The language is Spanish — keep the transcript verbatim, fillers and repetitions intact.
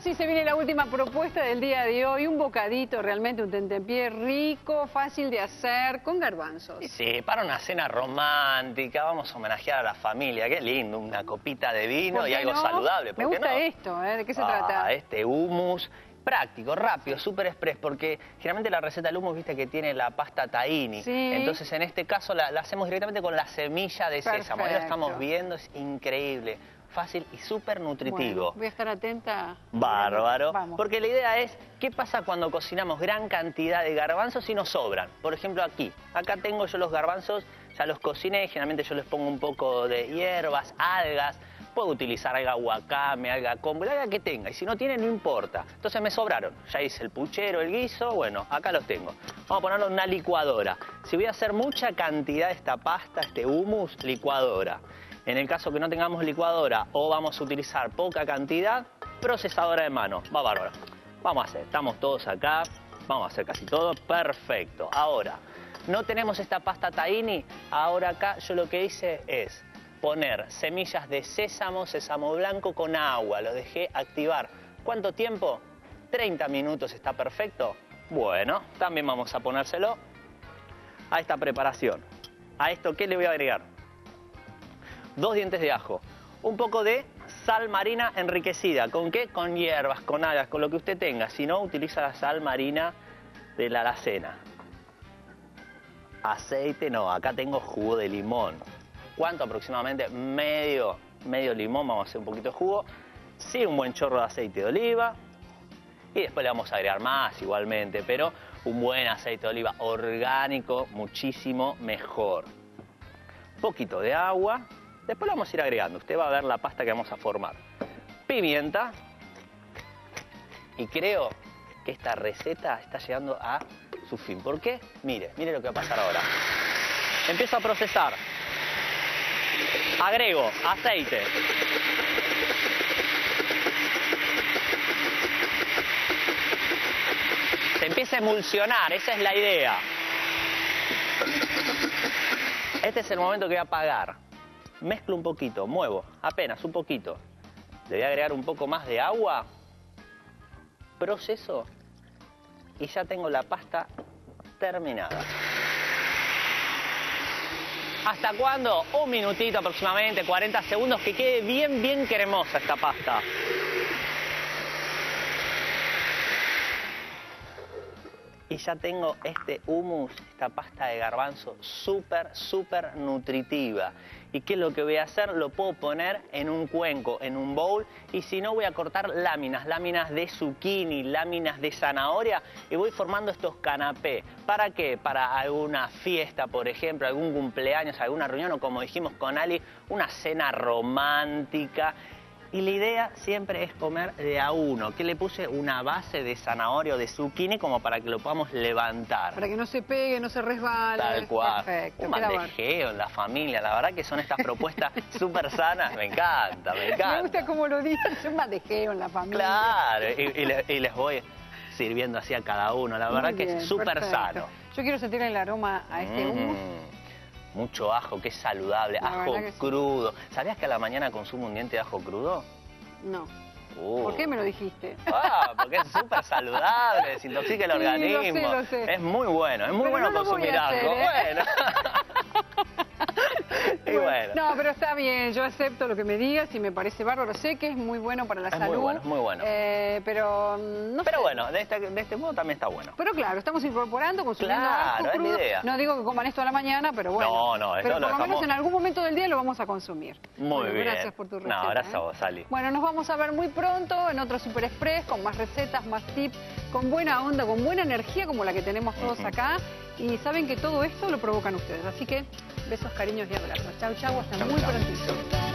sí, se viene la última propuesta del día de hoy. Un bocadito, realmente un tentempié rico, fácil de hacer, con garbanzos. Sí, sí, para una cena romántica, vamos a homenajear a la familia. Qué lindo, una copita de vino y algo no? saludable. ¿Por Me qué gusta no? esto, ¿eh? ¿De qué se ah, trata? Este hummus. Práctico, rápido, súper express, porque generalmente la receta del hummus, viste que tiene la pasta tahini. Sí. Entonces, en este caso, la, la hacemos directamente con la semilla de sésamo. Ahí lo estamos viendo, es increíble. Fácil y súper nutritivo. Bueno, voy a estar atenta. Bárbaro. Vamos. Porque la idea es, ¿qué pasa cuando cocinamos gran cantidad de garbanzos y nos sobran? Por ejemplo, aquí. Acá tengo yo los garbanzos, ya los cociné. Generalmente yo les pongo un poco de hierbas, algas. Puedo utilizar alga wakame, alga kombu, alga que tenga. Y si no tiene, no importa. Entonces me sobraron. Ya hice el puchero, el guiso. Bueno, acá los tengo. Vamos a ponerlo en una licuadora. Si voy a hacer mucha cantidad de esta pasta, este hummus, licuadora. En el caso que no tengamos licuadora o vamos a utilizar poca cantidad, procesadora de mano. Va bárbaro. Vamos a hacer. Estamos todos acá. Vamos a hacer casi todo. Perfecto. Ahora, no tenemos esta pasta tahini. Ahora acá yo lo que hice es poner semillas de sésamo, sésamo blanco con agua. Lo dejé activar. ¿Cuánto tiempo? treinta minutos, ¿está perfecto? Bueno, también vamos a ponérselo a esta preparación. ¿A esto qué le voy a agregar? Dos dientes de ajo. Un poco de sal marina enriquecida. ¿Con qué? Con hierbas, con algas, con lo que usted tenga. Si no, utiliza la sal marina de la alacena. Aceite no, acá tengo jugo de limón. ¿Cuánto aproximadamente? Medio, medio limón, vamos a hacer un poquito de jugo. Sí, un buen chorro de aceite de oliva. Y después le vamos a agregar más igualmente, pero un buen aceite de oliva orgánico, muchísimo mejor. Un poquito de agua. Después lo vamos a ir agregando. Usted va a ver la pasta que vamos a formar. Pimienta. Y creo que esta receta está llegando a su fin. ¿Por qué? Mire, mire lo que va a pasar ahora. Empiezo a procesar. Agrego aceite. Se empieza a emulsionar, esa es la idea. Este es el momento que voy a apagar. Mezclo un poquito, muevo, apenas un poquito. Le voy a agregar un poco más de agua. Proceso. Y ya tengo la pasta terminada. ¿Hasta cuándo? Un minutito aproximadamente, cuarenta segundos, que quede bien, bien cremosa esta pasta. Y ya tengo este hummus, esta pasta de garbanzo súper, súper nutritiva. ¿Y qué es lo que voy a hacer? Lo puedo poner en un cuenco, en un bowl. Y si no, voy a cortar láminas, láminas de zucchini, láminas de zanahoria. Y voy formando estos canapés. ¿Para qué? Para alguna fiesta, por ejemplo, algún cumpleaños, alguna reunión. O como dijimos con Ali, una cena romántica. Y la idea siempre es comer de a uno, que le puse una base de zanahoria o de zucchini como para que lo podamos levantar. Para que no se pegue, no se resbale. Tal cual. Perfecto. Un bandejeo en la familia, la verdad que son estas propuestas súper sanas, me encanta, me encanta. Me gusta como lo dices, un bandejeo en la familia. Claro, y, y, les, y les voy sirviendo así a cada uno, la verdad que es súper sano. Yo quiero sentir el aroma a este hummus. Mm. Mucho ajo, que es saludable, la ajo crudo. Sí. ¿Sabías que a la mañana consumo un diente de ajo crudo? No. Uh. ¿Por qué me lo dijiste? Ah, porque es súper saludable, desintoxica el sí, organismo. Lo sé, lo sé. Es muy bueno, es muy pero bueno no consumir ajo. ¿eh? Bueno. Y bueno. No, pero está bien, yo acepto lo que me digas y me parece bárbaro. Sé que es muy bueno para la es salud. Muy bueno, muy bueno. Eh, pero no Pero sé. bueno, de este, de este modo también está bueno. Pero claro, estamos incorporando, consumiendo Claro, ajo es la crudo. idea. No digo que coman esto a la mañana, pero bueno. No, no, esto pero lo por lo menos dejamos- en algún momento del día lo vamos a consumir. Muy Bueno, bien. Gracias por tu receta. No, gracias ¿eh? a vos, Ali. Bueno, nos vamos a ver muy pronto en otro Super Express con más recetas, más tips, con buena onda, con buena energía como la que tenemos todos Uh-huh. acá. Y saben que todo esto lo provocan ustedes. Así que besos, cariños y abrazos. Chau, chau, hasta Chau, muy chau. prontito.